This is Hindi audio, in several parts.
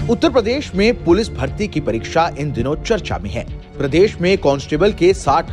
उत्तर प्रदेश में पुलिस भर्ती की परीक्षा इन दिनों चर्चा में है। प्रदेश में कांस्टेबल के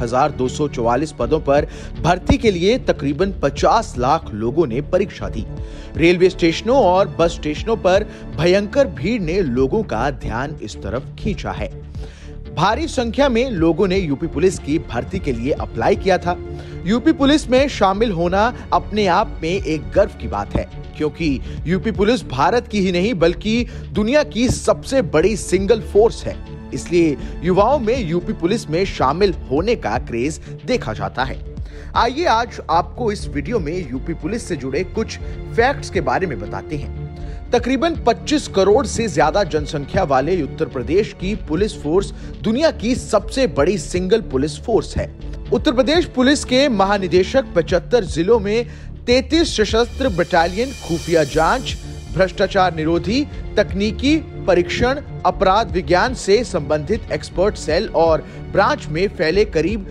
60,244 पदों पर भर्ती के लिए तकरीबन 50 लाख लोगों ने परीक्षा दी। रेलवे स्टेशनों और बस स्टेशनों पर भयंकर भीड़ ने लोगों का ध्यान इस तरफ खींचा है। भारी संख्या में लोगों ने यूपी पुलिस की भर्ती के लिए अप्लाई किया था। यूपी पुलिस में शामिल होना अपने आप में एक गर्व की बात है, क्योंकि यूपी पुलिस भारत की ही नहीं बल्कि दुनिया की सबसे बड़ी सिंगल फोर्स है। इसलिए युवाओं में यूपी पुलिस में शामिल होने का क्रेज देखा जाता है। आइए आज आपको इस वीडियो में यूपी पुलिस से जुड़े कुछ फैक्ट्स के बारे में बताते हैं। तकरीबन 25 करोड़ से ज्यादा जनसंख्या वाले उत्तर प्रदेश की पुलिस फोर्स दुनिया की सबसे बड़ी सिंगल पुलिस फोर्स है। उत्तर प्रदेश पुलिस के महानिदेशक 75 जिलों में 33 सशस्त्र बटालियन, खुफिया जांच, भ्रष्टाचार निरोधी, तकनीकी परीक्षण, अपराध विज्ञान से संबंधित एक्सपर्ट सेल और ब्रांच में फैले करीब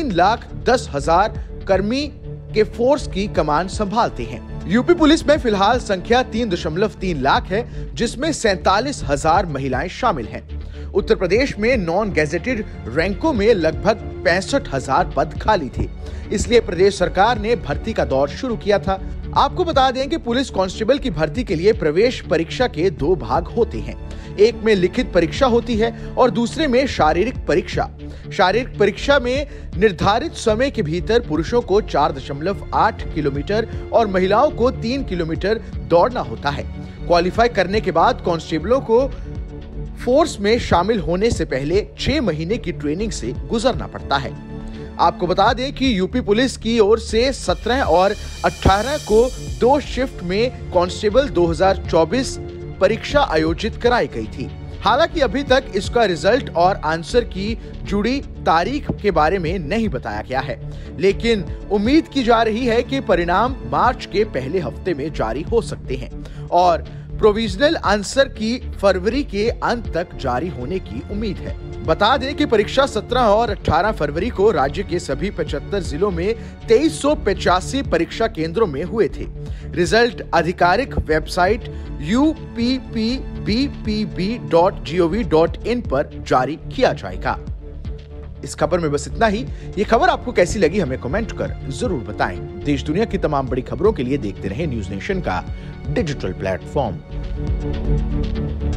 3,10,000 कर्मी के फोर्स की कमान संभालते हैं। यूपी पुलिस में फिलहाल संख्या 3.3 लाख है, जिसमें 47,000 महिलाएं शामिल हैं। उत्तर प्रदेश में नॉन गैजेटेड रैंकों में लगभग 65,000 पद खाली थे। इसलिए प्रदेश सरकार ने भर्ती का दौर शुरू किया था। आपको बता दें कि पुलिस कांस्टेबल की भर्ती के लिए प्रवेश परीक्षा के 2 भाग होते हैं। एक में लिखित परीक्षा होती है और दूसरे में शारीरिक परीक्षा। शारीरिक परीक्षा में निर्धारित समय के भीतर पुरुषों को 4.8 किलोमीटर और महिलाओं को 3 किलोमीटर दौड़ना होता है। क्वालिफाई करने के बाद कांस्टेबलों को फोर्स में शामिल होने से पहले 6 महीने की ट्रेनिंग से गुजरना पड़ता है। आपको बता दें कि यूपी पुलिस की ओर से 17 और 18 को 2 शिफ्ट में कांस्टेबल 2024 परीक्षा आयोजित कराई गई थी। हालांकि अभी तक इसका रिजल्ट और आंसर की जुड़ी तारीख के बारे में नहीं बताया गया है, लेकिन उम्मीद की जा रही है कि परिणाम मार्च के पहले हफ्ते में जारी हो सकते हैं और प्रोविजनल आंसर की फरवरी के अंत तक जारी होने की उम्मीद है। बता दें कि परीक्षा 17 और 18 फरवरी को राज्य के सभी 75 जिलों में 2385 परीक्षा केंद्रों में हुए थे। रिजल्ट आधिकारिक वेबसाइट uppbbpb.gov.in पर जारी किया जाएगा। इस खबर में बस इतना ही। ये खबर आपको कैसी लगी हमें कमेंट कर जरूर बताएं। देश दुनिया की तमाम बड़ी खबरों के लिए देखते रहें न्यूज नेशन का डिजिटल प्लेटफॉर्म।